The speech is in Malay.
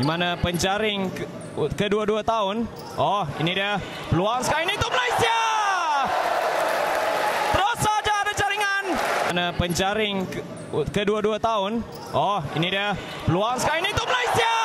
di mana penjaring kedua-dua tahun. Oh, ini dia peluang sekali ini untuk Malaysia. Terus saja ada jaringan. Mana penjaring kedua-dua tahun. Oh, ini dia peluang sekali ini untuk Malaysia.